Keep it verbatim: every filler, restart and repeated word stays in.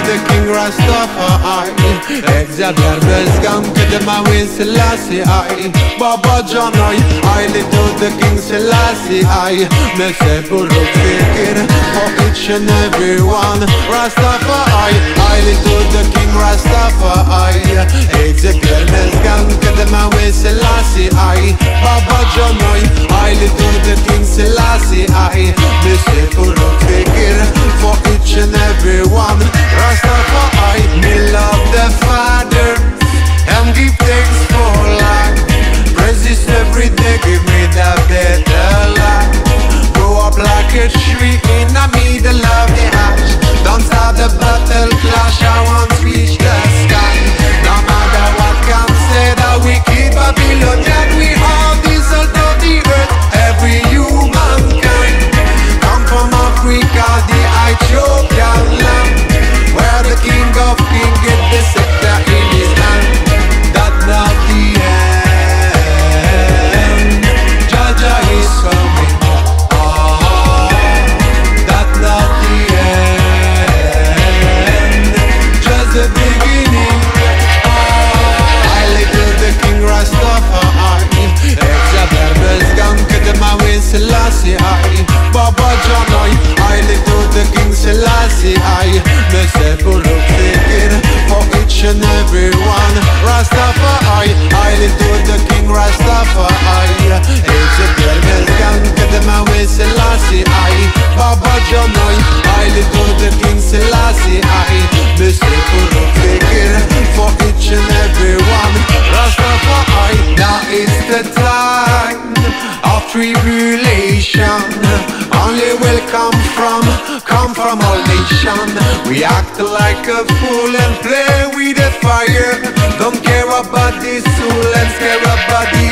the King Rastafari. Exabiar Bezgam Kedema Win Selassie I Baba Janai Haile to the King Selassie I Mese Buruk Fikir for each and every one. Rastafari Haile to the King Rastafari. Exabiar Bezgam Kedema Win Selassie I Baba Janai Haile to the King Selassie I Mese Buruk Fikir for each and every one. Rastafari, me love the Father and give thanks for life. Praise every day, give me the better life. Grow up like a tree in the middle of the ash. Don't start the battle clash, I want to reach the sky. No matter what can say, the wicked Babylonian, we are the salt of the earth, every humankind. Come from Africa, the Ethiopian land, where the King of Kings get the scepter in his hand. That's not the end. Jaja is coming. Ah, that's not the end. Just the beginning. Ah, I live with the King Rastafari. Exabiar Bezgam Kedema Win Selassie I Baba Janai I live with the King Selassie I Mese Buruk Fikir for each and every one. Rastafari I live with the King Rastafari. Exabiar Bezgam Kedema Win Selassie I Baba Janai I live with the King Selassie I Mese Buruk Fikir for each and every one. Rastafari, now is the time of tribulation. Only will come from, come from all nation. We act like a fool and play with the fire. Don't care about the soul and care about the